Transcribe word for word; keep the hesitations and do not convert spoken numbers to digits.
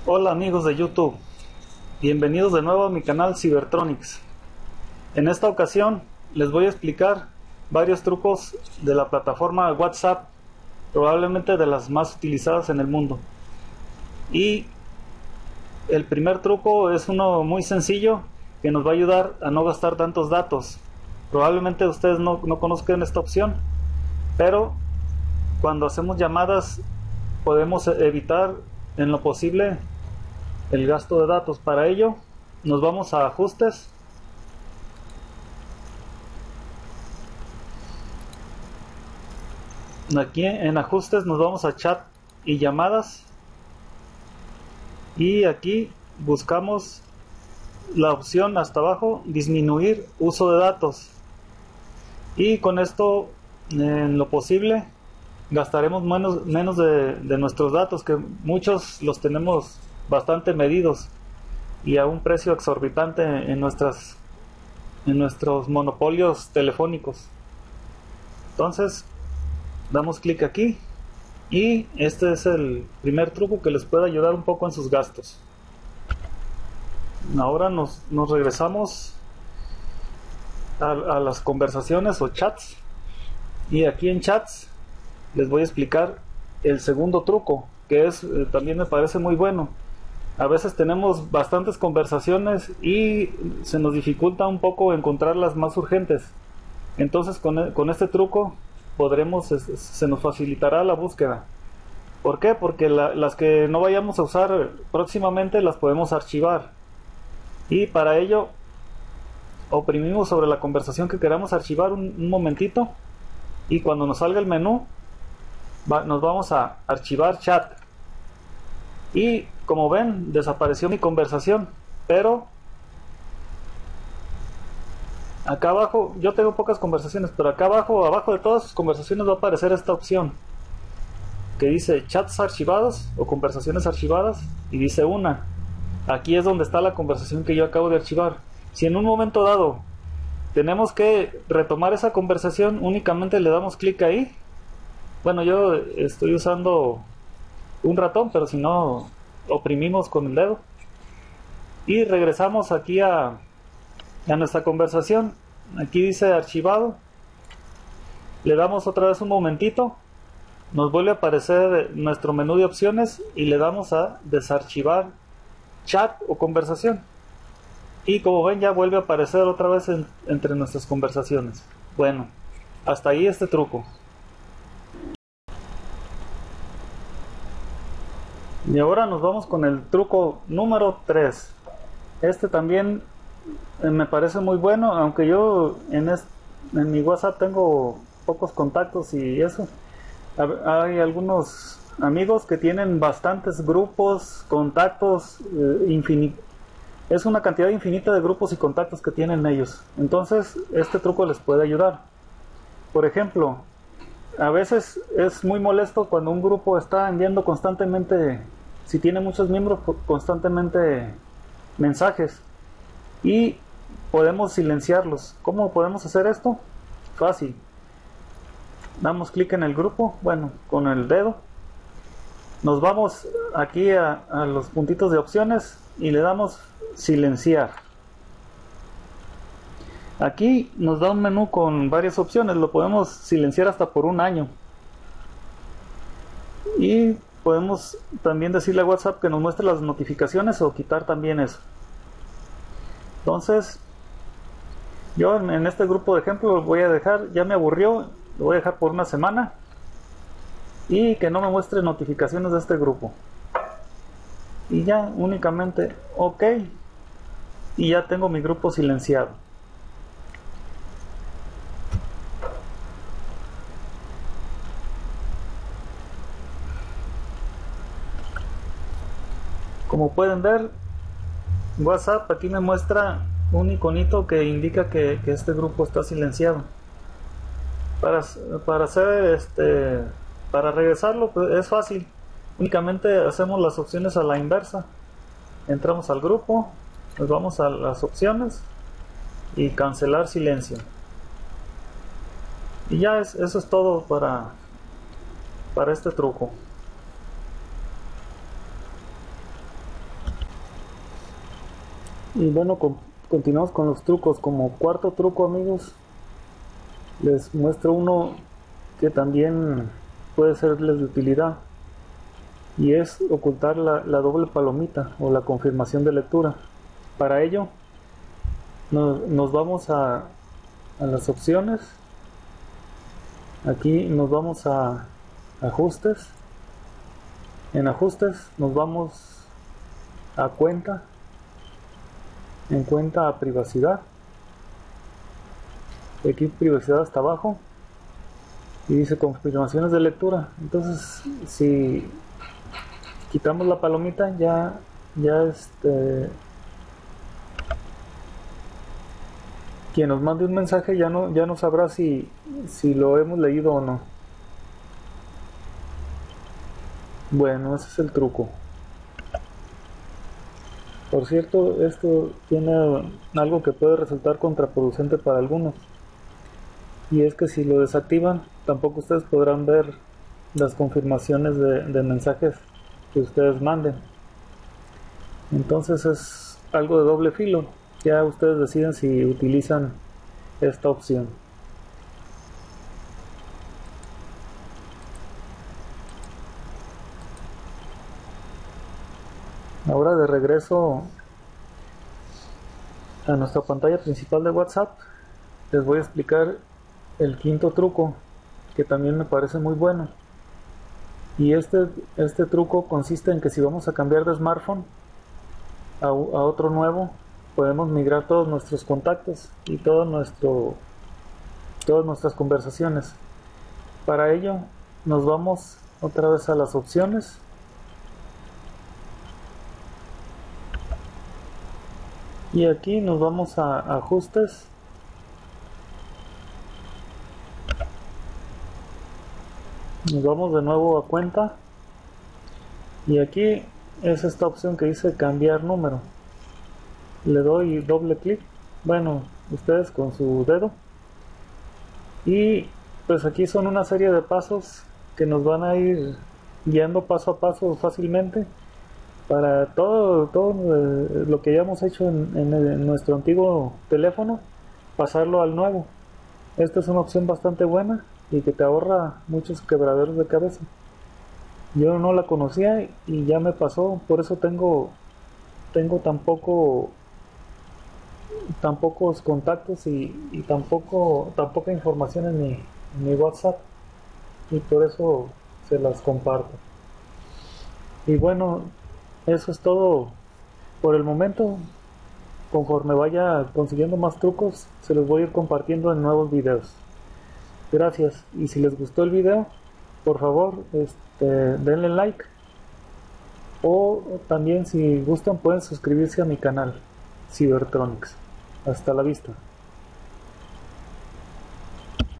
Hola amigos de YouTube, bienvenidos de nuevo a mi canal Cybertronics. En esta ocasión les voy a explicar varios trucos de la plataforma WhatsApp, probablemente de las más utilizadas en el mundo. Y el primer truco es uno muy sencillo que nos va a ayudar a no gastar tantos datos. Probablemente ustedes no, no conozcan esta opción, pero cuando hacemos llamadas podemos evitar en lo posible el gasto de datos. Para ello nos vamos a ajustes, aquí en ajustes nos vamos a chat y llamadas, y aquí buscamos la opción hasta abajo, disminuir uso de datos, y con esto en lo posible gastaremos menos, menos de, de nuestros datos, que muchos los tenemos bastante medidos y a un precio exorbitante en nuestras en nuestros monopolios telefónicos. Entonces damos clic aquí y este es el primer truco que les puede ayudar un poco en sus gastos. Ahora nos, nos regresamos a, a las conversaciones o chats, y aquí en chats les voy a explicar el segundo truco, que es eh, también me parece muy bueno. A veces tenemos bastantes conversaciones y se nos dificulta un poco encontrar las más urgentes. Entonces con, con este truco podremos, se nos facilitará la búsqueda. ¿Por qué? Porque la, las que no vayamos a usar próximamente las podemos archivar. Y para ello oprimimos sobre la conversación que queramos archivar un, un momentito, y cuando nos salga el menú va, nos vamos a archivar chat. Y como ven, desapareció mi conversación, pero acá abajo, yo tengo pocas conversaciones, pero acá abajo, abajo de todas sus conversaciones va a aparecer esta opción que dice chats archivados o conversaciones archivadas, y dice una. Aquí es donde está la conversación que yo acabo de archivar. Si en un momento dado tenemos que retomar esa conversación, únicamente le damos clic ahí. Bueno, yo estoy usando un ratón, pero si no, oprimimos con el dedo y regresamos aquí a, a nuestra conversación. Aquí dice archivado, le damos otra vez un momentito, nos vuelve a aparecer nuestro menú de opciones y le damos a desarchivar chat o conversación, y como ven ya vuelve a aparecer otra vez en, entre nuestras conversaciones. Bueno, hasta ahí este truco. Y ahora nos vamos con el truco número tres. Este también eh, me parece muy bueno, aunque yo en, este, en mi WhatsApp tengo pocos contactos y eso. Hay algunos amigos que tienen bastantes grupos, contactos, eh, infinitos. Es una cantidad infinita de grupos y contactos que tienen ellos. Entonces este truco les puede ayudar. Por ejemplo, a veces es muy molesto cuando un grupo está enviando constantemente, si tiene muchos miembros, constantemente mensajes, y podemos silenciarlos. ¿Cómo podemos hacer esto? Fácil. Damos clic en el grupo, bueno, con el dedo. Nos vamos aquí a, a los puntitos de opciones y le damos silenciar. Aquí nos da un menú con varias opciones, lo podemos silenciar hasta por un año. Y podemos también decirle a WhatsApp que nos muestre las notificaciones o quitar también eso. Entonces, yo en este grupo de ejemplo lo voy a dejar, ya me aburrió, lo voy a dejar por una semana y que no me muestre notificaciones de este grupo. Y ya únicamente OK, y ya tengo mi grupo silenciado. Como pueden ver, WhatsApp aquí me muestra un iconito que indica que, que este grupo está silenciado. Para, para hacer este, para regresarlo, pues es fácil. Únicamente hacemos las opciones a la inversa. Entramos al grupo, nos vamos a las opciones y cancelar silencio. Y ya es, eso es todo para, para este truco. Y bueno, con- continuamos con los trucos. Como cuarto truco, amigos, les muestro uno que también puede serles de utilidad, y es ocultar la, la doble palomita o la confirmación de lectura. Para ello nos, nos vamos a, a las opciones. Aquí nos vamos a ajustes. En ajustes nos vamos a cuenta. En cuenta a privacidad. Aquí privacidad hasta abajo. Y dice confirmaciones de lectura. Entonces, si quitamos la palomita, ya, ya este, quien nos mande un mensaje ya no, ya no sabrá si, si lo hemos leído o no. Bueno, ese es el truco. Por cierto, esto tiene algo que puede resultar contraproducente para algunos, y es que si lo desactivan, tampoco ustedes podrán ver las confirmaciones de, de mensajes que ustedes manden. Entonces es algo de doble filo. Ya ustedes deciden si utilizan esta opción. Ahora, de regreso a nuestra pantalla principal de WhatsApp, les voy a explicar el quinto truco, que también me parece muy bueno. Y este, este truco consiste en que si vamos a cambiar de smartphone a, a otro nuevo, podemos migrar todos nuestros contactos y todo nuestro, todas nuestras conversaciones. Para ello nos vamos otra vez a las opciones. Y aquí nos vamos a ajustes. Nos vamos de nuevo a cuenta. Y aquí es esta opción que dice cambiar número. Le doy doble clic. Bueno, ustedes con su dedo. Y pues aquí son una serie de pasos que nos van a ir guiando paso a paso fácilmente para todo, todo eh, lo que ya hemos hecho en, en, el- en nuestro antiguo teléfono, pasarlo al nuevo. Esta es una opción bastante buena y que te ahorra muchos quebraderos de cabeza. Yo no la conocía y ya me pasó, por eso tengo, tengo tan poco, tan pocos contactos y, y tan, poco, tan poca información en mi, en mi WhatsApp, y por eso se las comparto. Y bueno, eso es todo por el momento. Conforme vaya consiguiendo más trucos, se los voy a ir compartiendo en nuevos videos. Gracias. Y si les gustó el video, por favor, este, denle like. O también, si gustan, pueden suscribirse a mi canal Cybertronics. Hasta la vista.